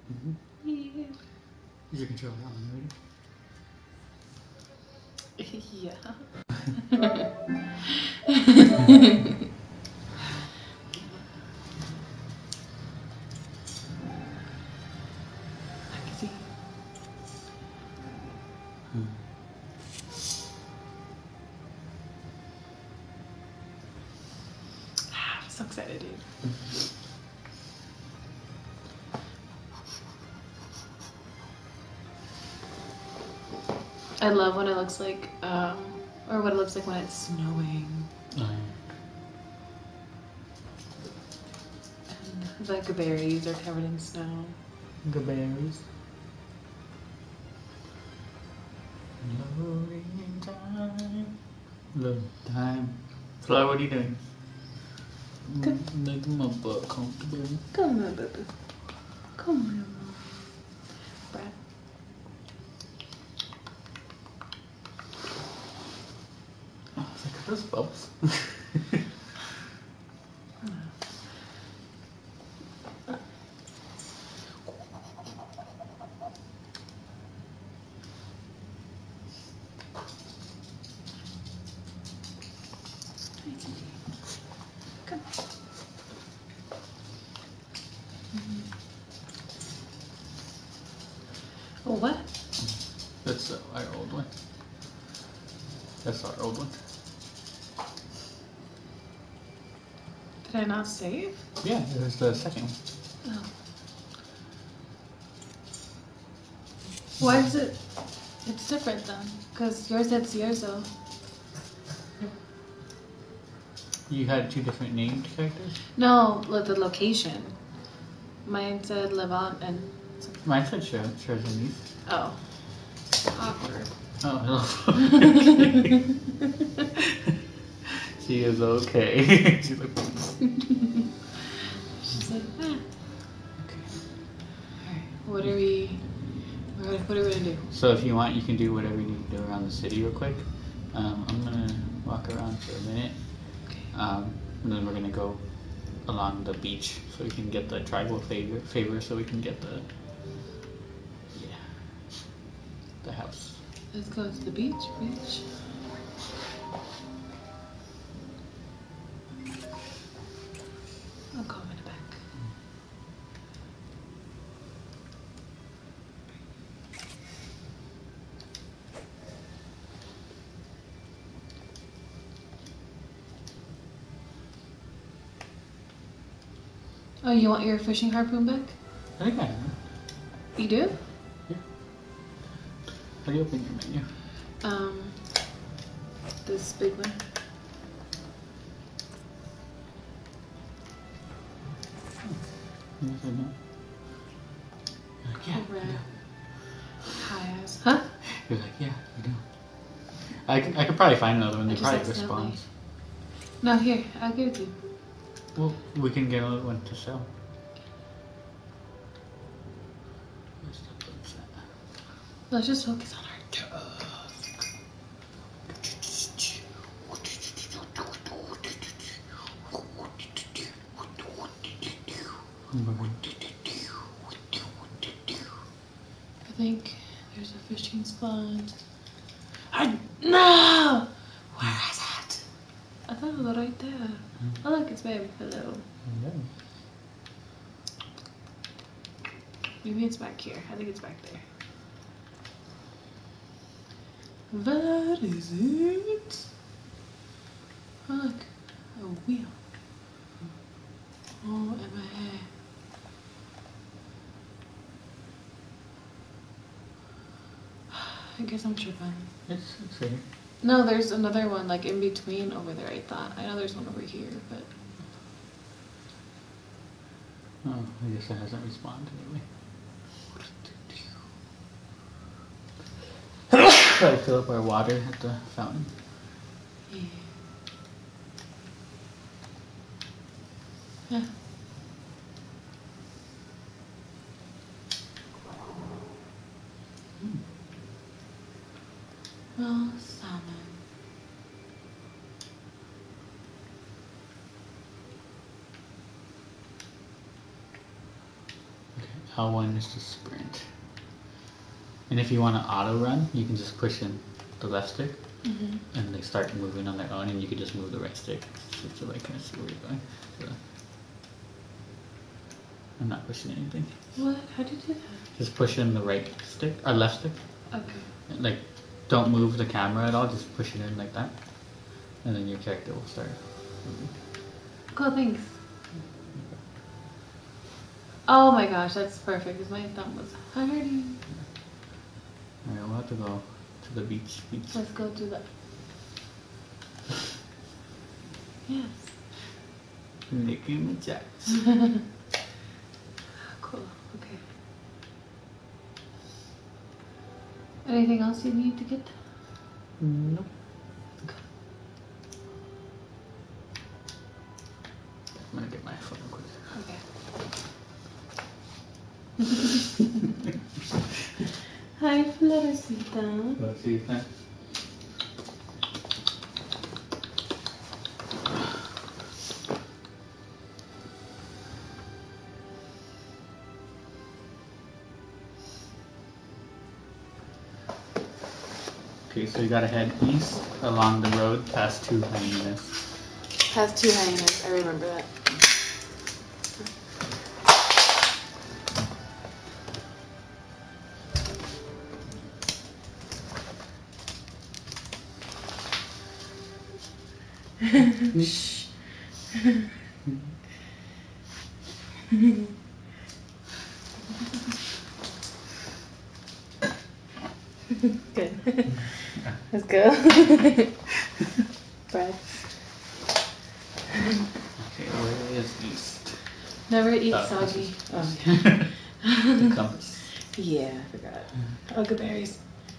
Yeah. Use your controller on, Yeah. I can see. I'm so excited, dude. I love when it looks like, or what it looks like when it's snowing. And the berries are covered in snow. The berries. Loading time. Loading time. Fly, what are you doing? Making my butt comfortable. Come on, baby. Come on, Mom. Brad. Oh, it's like, are those bubbles? Come. Oh, what? That's our old one. That's our old one. Did I not save? Yeah, it was the second one. Oh. Why is it? It's different then. Because yours said Cierzo. You had two different named characters? No, the location. Mine said Levant and. Mine said Cherzanese. Oh. Awkward. Oh, hello. She is okay. She's like, She's like, eh. okay. Alright, what are we gonna do? So if you want, you can do whatever you need to do around the city real quick. I'm gonna walk around for a minute. Okay. And then we're gonna go along the beach so we can get the tribal favor so we can get the house. Let's go to the beach. I'll call him in the back. Oh, you want your fishing harpoon back? I think I have. You do? Yeah. How do you open your menu? This big one. You said no. You're like, yeah. Correct. I do. High ass. Huh? You're like, yeah, I do. I could probably find another one. They I just probably accidentally- respawns. No, here. I'll give it to you. Well, we can get another one to sell. Where's the bugs at? Let's just focus on our task. I think there's a fishing spot. No! Where is it? I thought it was right there. Oh, look, it's babe. Hello. Yeah. Maybe it's back here. I think it's back there. What is it? Oh, look. A wheel. Oh, in my hair. I guess I'm tripping. It's here. No, there's another one like in between over there, I thought. I know there's one over here, but... Oh, I guess it hasn't responded anyway. Try to fill up our water at the fountain. Yeah. Yeah. Well, salmon. Okay. L1 is to sprint. And if you want to auto run, you can just push in the left stick, and they start moving on their own, and you can just move the right stick so they kind of see where you're going. So I'm not pushing anything. What? How do you do that? Just push in the right stick or left stick. Okay. Like, don't move the camera at all. Just push it in like that, and then your character will start moving. Cool, thanks. Oh my gosh, that's perfect because my thumb was hurting. Alright, we'll have to go to the beach. Let's go to the... Yes. Nicki Minaj. Cool, okay. Anything else you need to get? Nope. I'm gonna get my phone quick. Okay. Hi, Florecita. Let's see that. Okay, so you gotta head east along the road past 2 hyenas. Has 2 hyenas, I remember that. Shh. Good. Let's go. Bread. Okay, where is east? Never eat Oh, soggy. The compass. Yeah, I forgot. Elderberries.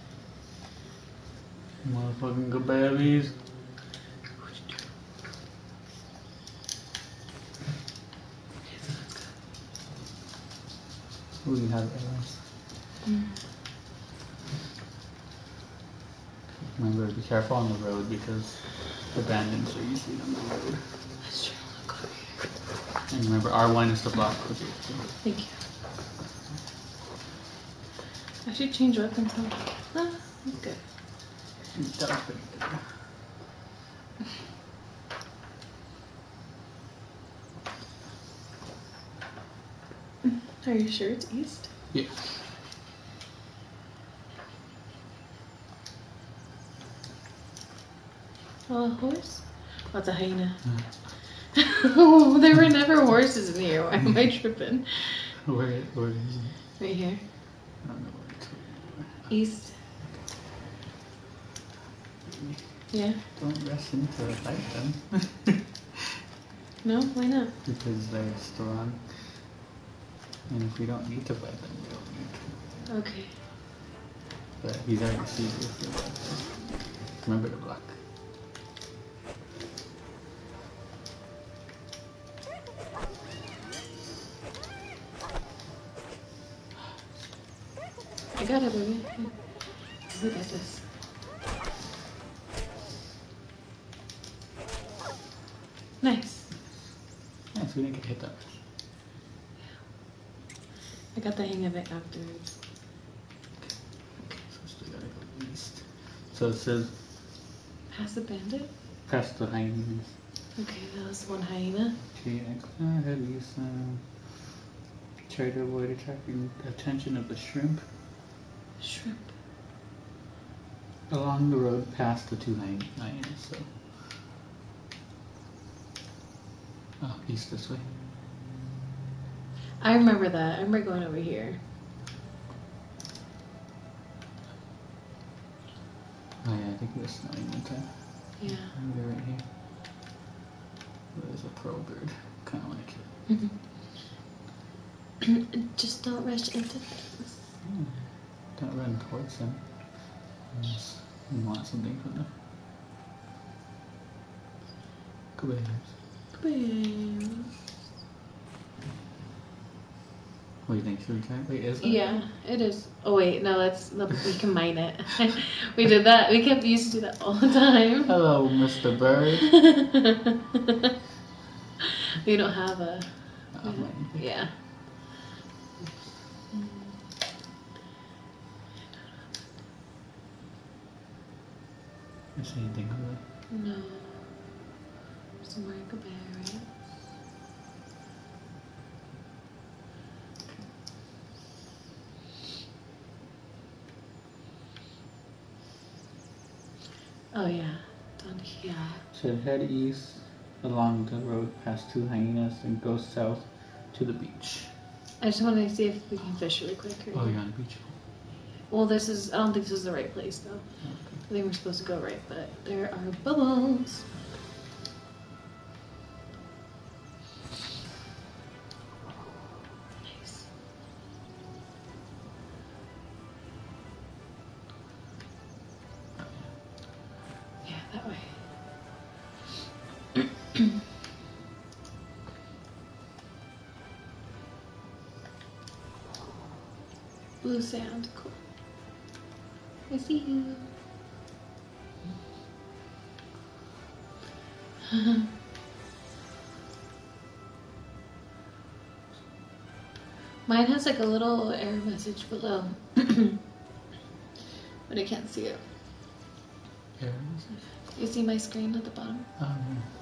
Motherfucking good berries. We have arrows. Remember, be careful on the road because the bandits are usually on the road. That's true. Look over here. And remember, R1 is to block. Thank you. I should change weapons, huh? Ah, that's good. That was pretty good. Are you sure it's east? Yeah. Oh, a horse? Oh, it's a hyena. Oh, there were never horses in here. Why am I tripping? Where is it? Right here. I don't know where it's at. East. Yeah. Don't rush into the fight then. No? Why not? Because they're strong. And if we don't need to fight them, we don't need to. Okay. But he's already seen you if you're back there. Remember to block. I got it, baby. Look at this. Nice. Yeah, so we didn't get hit that much. I got the hang of it afterwards. So still gotta go east. So it says Past the bandit? past the hyenas. Okay, that was one hyena. Okay, heavies. Try to avoid attracting the attention of the shrimp. Shrimp. Along the road past the 2 hyenas, so. Oh, east this way. I remember that. I remember going over here. Oh yeah, I think it was snowing one time. Yeah. They're right here. There's a pearl bird. Kinda like it. Just don't rush into things. Don't run towards them. Unless you want something from them. Go ahead. Boom. What do you think? Should we try it? Wait, is it? Yeah, it is. Oh wait, no, we can mine it. We did that. We used to do that all the time. Hello, Mr. Bird. We don't have a. Oh, Yeah. I see anything over there. No. Some berries. Oh yeah, down here. So head east along the road past 2 hyenas and go south to the beach. I just wanted to see if we can fish really quick. Oh, you're on the beach? Well, I don't think this is the right place though. Okay. I think we're supposed to go right, but there are bubbles. Nice. Yeah, that way. Blue sand, cool. I see you. Mine has like a little error message below, but I can't see it. Here. You see my screen at the bottom? Oh,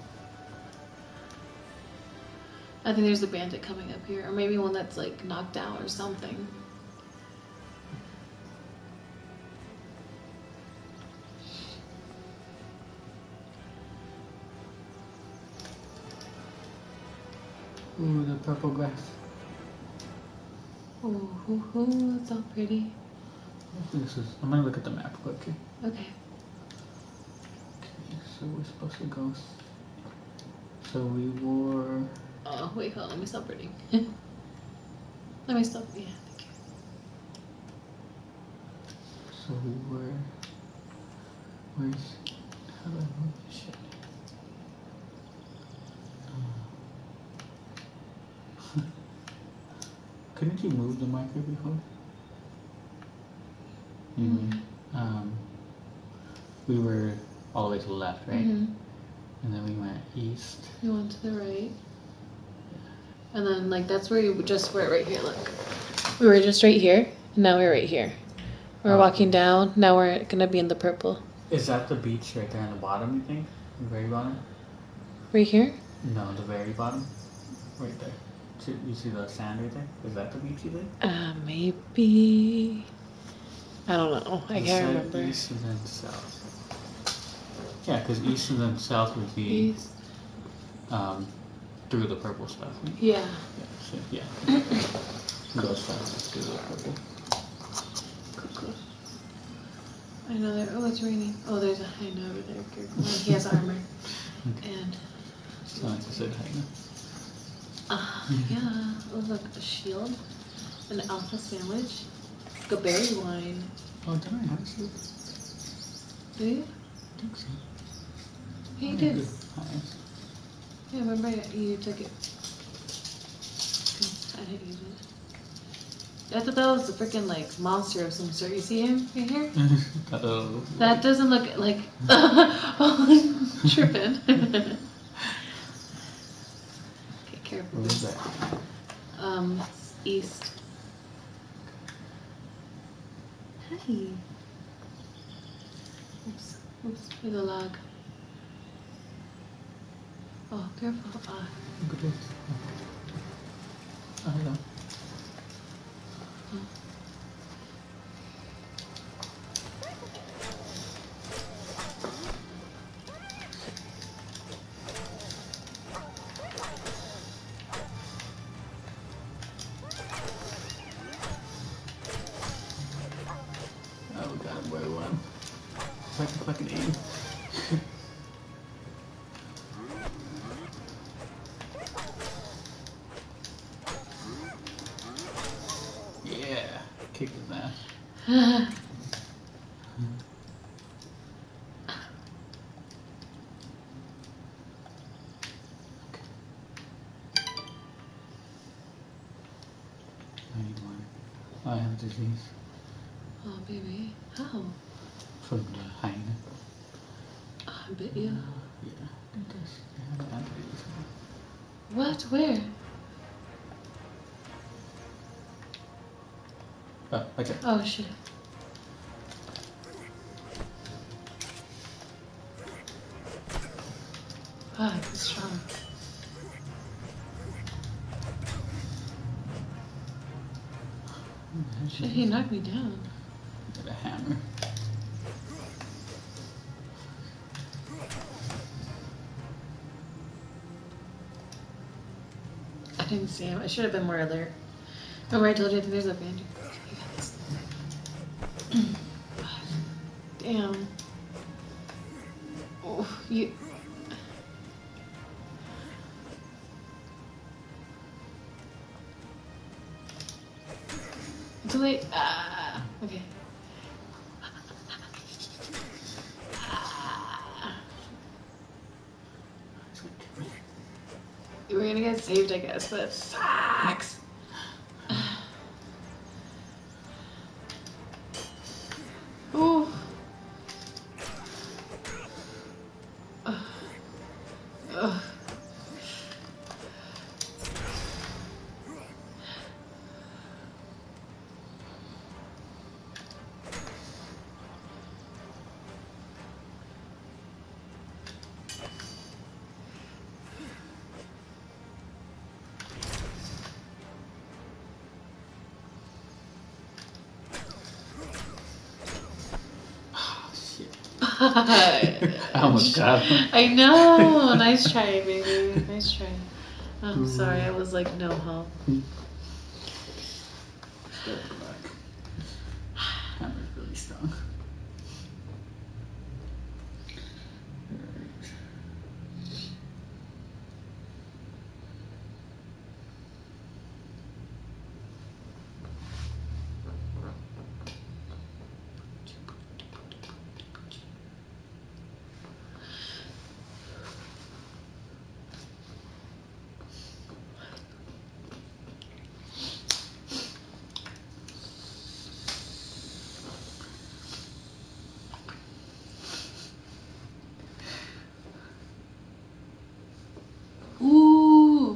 I think there's a bandit coming up here, or maybe one that's like knocked out or something. Ooh, the purple grass. Ooh, it's all pretty. I'm gonna look at the map quickly. Okay. Okay, so we're supposed to go. So we were. Oh, wait, hold on, let me stop reading. Let me stop, yeah, thank you. So we were. Where's. How do I move this shit? Couldn't you move the marker before? Anyway, we were all the way to the left, right? Mm-hmm. And then we went east. We went to the right. And then, like, that's where you just were right here, look. We were just right here, and now we're right here. We're walking down, now we're gonna be in the purple. Is that the beach right there on the bottom, you think? The very bottom? Right here? No, the very bottom. Right there. You see the sand right there? Is that the beach you think? Maybe. I don't know. I You can't said remember. East and then south. Yeah, because east and then south would be East. through the purple stuff. Right? Yeah. Yeah. Go south through the purple. Cool. I know there. Oh, it's raining. Oh, there's a hyena over there. He has armor. Okay. And. So I just said hyena. Yeah. Oh, look, a shield, an alpha sandwich, like a berry wine. Oh, did I have soup? Do you? I think so. Yeah, you did. Highs. Yeah, remember you took it. I didn't use it. I thought that was a freaking like monster of some sort. You see him right here? Uh-oh. That doesn't look like tripping. Okay, careful. Where is that? East. Hi. Oops. There's a log. Oh, careful. Look at this. Oh, hello. Oh, we got him where we want him. If I can fucking aim. Yeah, kick his ass. I need water. I have disease Oh, baby. How? from the hyena. I bit you. Yeah, it does. I have antibodies. What? Where? Oh, okay. Oh, shit. Fuck, it's strong. Shit, he knocked me down. Get a hammer. I didn't see him. I should have been more alert. Remember I told you I think there's a bandit. Damn. Oh, you. Too late. Ah, okay. Ah. We're gonna get saved, I guess, but facts. Ooh. Ugh. I almost got him. I know. Nice try, baby. Nice try. Oh, I'm sorry. I was like, no help. Still luck. Hammer's really strong. Alright. Ooh.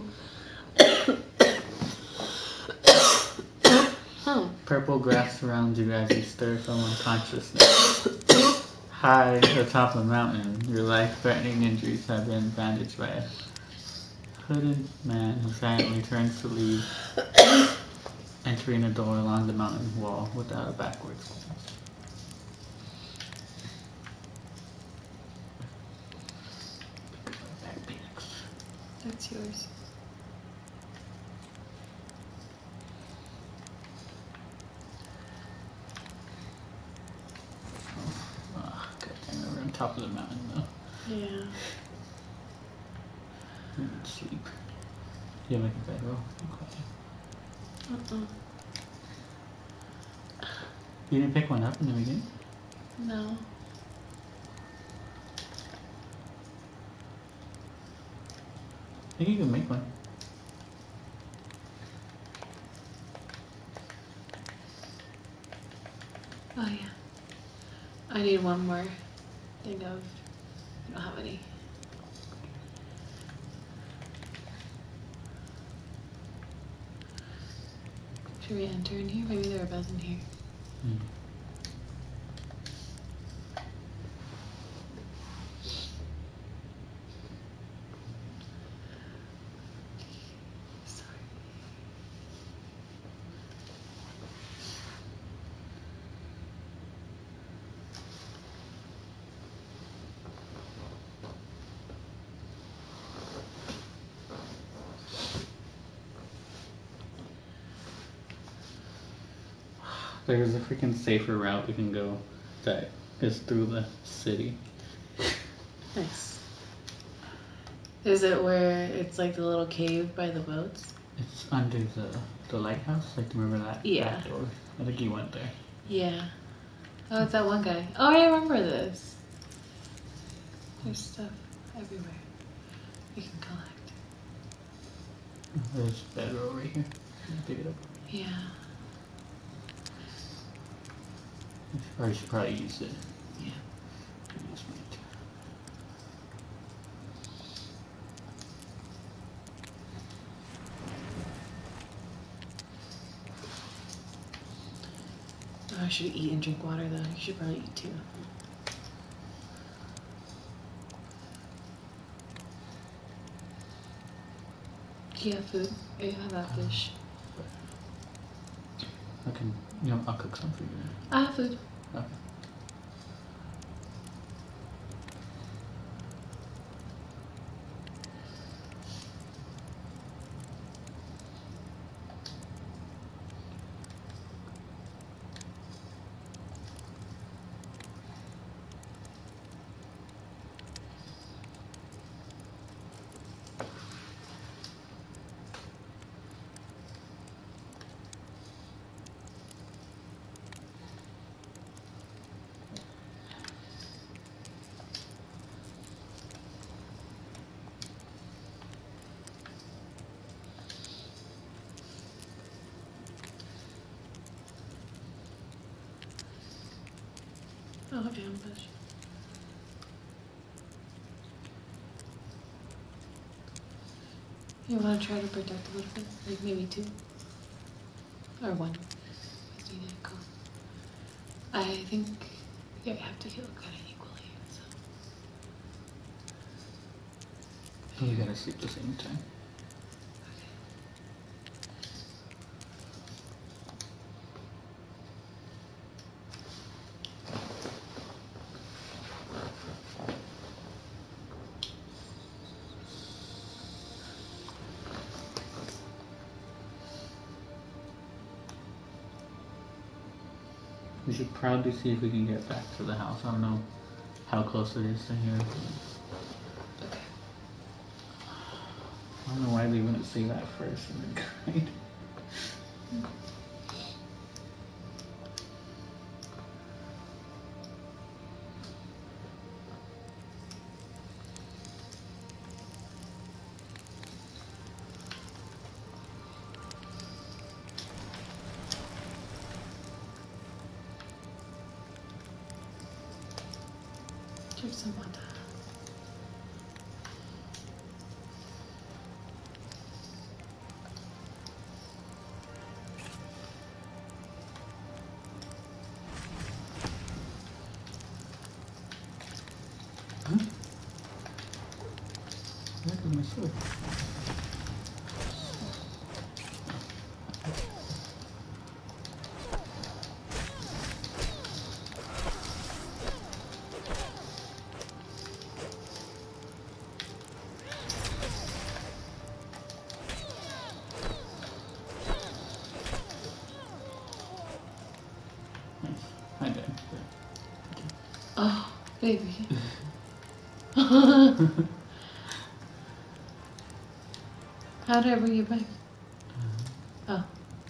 Oh. Purple grass surrounds you as you stir from unconsciousness. High atop a mountain, your life-threatening injuries have been bandaged by a hooded man who silently turns to leave, entering a door along the mountain wall without a backwards. That's yours. Oh, good thing we're on top of the mountain though. Yeah. We would sleep. You have like a bedroll? You didn't pick one up in the beginning? No. I think you can make one. Oh yeah. I need one more thing of. I don't have any. Should we enter in here? Maybe there are bells in here. Mm. Sorry. There's a freaking safer route we can go that is through the city. Nice. Is it where it's like the little cave by the boats? It's under the lighthouse. Like, remember that? Yeah. Back door? I think you went there. Yeah. Oh, it's that one guy. Oh, I remember this. There's stuff everywhere we can collect. There's bedroll right here. Can you pick it up? Yeah. Or you should probably use it. Yeah. Use it. Oh, I should eat and drink water though. You should probably eat too. Yeah, food. I have that fish. I'll cook some for you. I have food. Okay. Oh, damn fish. You want to try to protect a little bit? Like maybe 2? Or 1? I think you have to heal kind of equally. So. You gotta sleep the same time. We should probably see if we can get back to the house. I don't know how close it is to here. Okay. I don't know why they wouldn't say that first in the guide. Drink some water. Huh? Where did my sword? Nice. Hi, Dad. Oh, baby. How did I bring you back? Oh.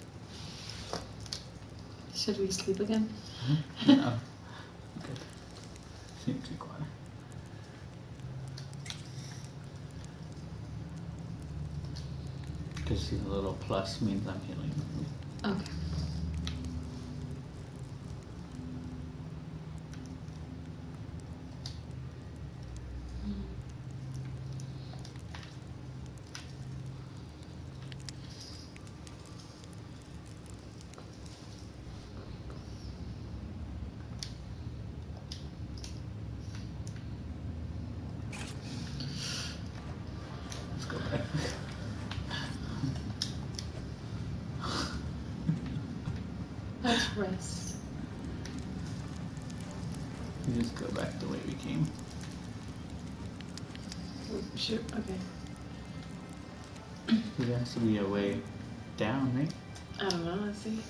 Should we sleep again? No. Good. Seems too quiet. Because see the little plus means I'm healing. Okay. Let's go back. Let's rest. We just go back the way we came. Sure. Okay. There has to be a way down, right? I don't know. Let's see.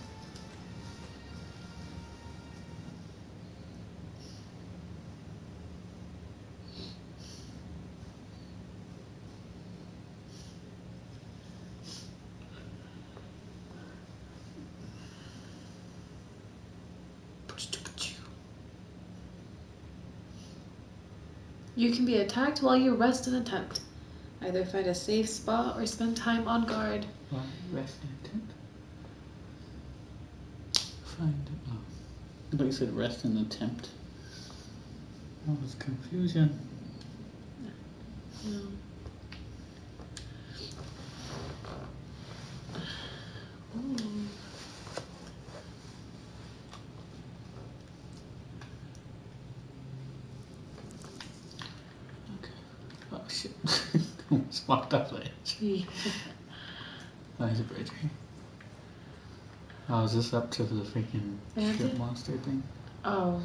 You can be attacked while you rest in a tent. Either find a safe spot or spend time on guard. Why rest in a tent? Find it. Oh. I thought you said rest in the tent. That was confusion. No. Ooh. Okay. Oh shit. Almost walked off the edge. Yeah. Oh, there's a bridge here. Oh, is this up to the freaking Fancy? ship monster thing? Oh.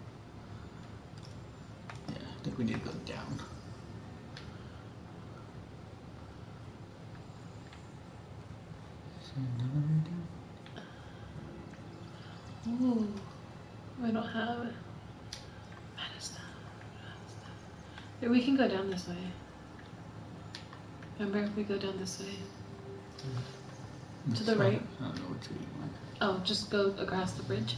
Yeah, I think we need to go down. Is there another way down? Ooh. I don't have it. Maybe we can go down this way. Remember if we go down this way? To the right. I don't know which way you went. Oh, just go across the bridge.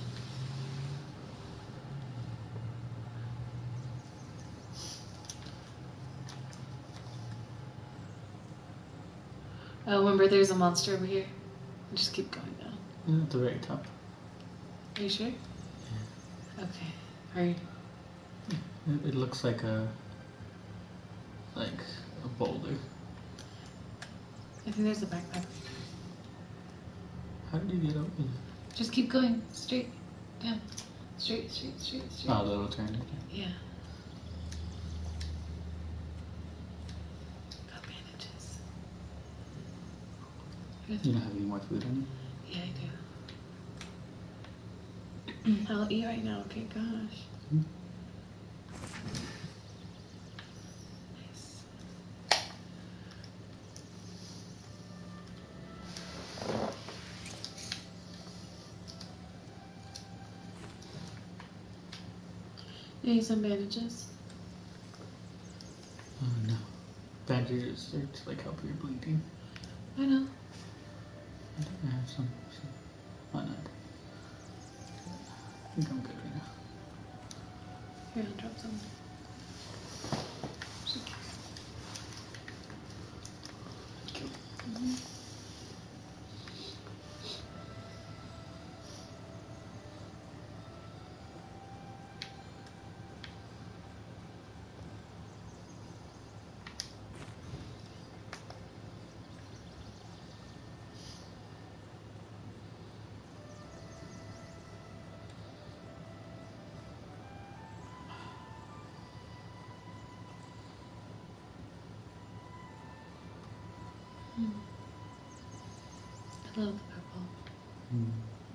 Oh, remember there's a monster over here. Just keep going down. Yeah, at the very top. Are you sure? Yeah. Okay. Hurry. It looks like a boulder. I think there's a backpack. How did you get over there? Just keep going. Straight. Down. Straight, straight, straight, straight. Oh, the little turn again. Yeah. Got bandages. You don't have any more food on you? Yeah, I do. I'll eat right now. Okay, gosh. Hmm. Nice. You need some bandages? Oh no. Bandages are to like help your bleeding. I know. I think I have some. Why not? I think I'm good right now. Here, I'll drop some. I love the purple. Mm.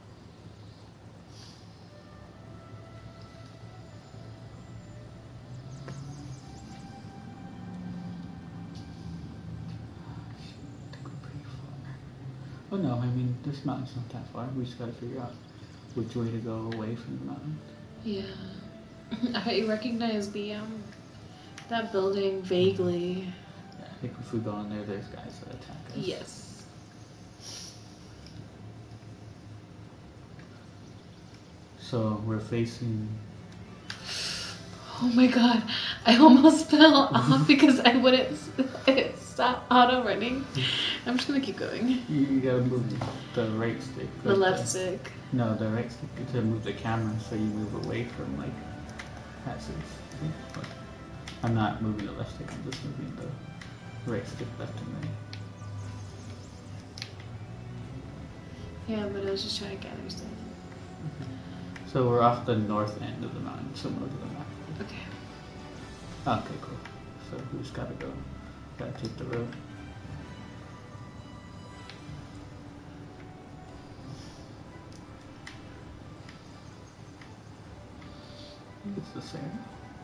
Oh no, I mean, this mountain's not that far. We just gotta figure out which way to go away from the mountain. Yeah. I recognize the that building vaguely. Yeah, I think if we go in there, there's guys that attack us. Yes. So we're facing. Oh my god, I almost fell off because I wouldn't stop auto running. I'm just gonna keep going. You gotta move the right stick. The like left stick. No, the right stick to move the camera so you move away from like hazards. See? Look. I'm not moving the left stick, I'm just moving the right stick left and right. Yeah, but I was just trying to gather stuff. So we're off the north end of the mountain, similar to the map. Okay. Okay, cool. So we just gotta go. Gotta take the road. It's the same.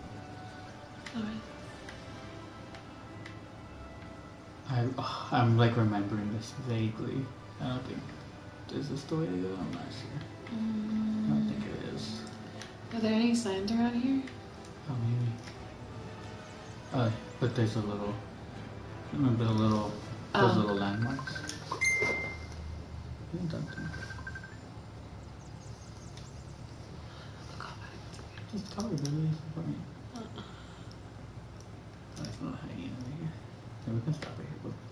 Alright. I'm like remembering this vaguely. I don't think. Is this the way to go? I'm not sure. I don't think it is. Are there any signs around here? Oh, maybe. Oh, but there's a little. Remember the little. Those little landmarks? You don't think. Just probably really funny. There's no hiding over here. Yeah, we can stop right here.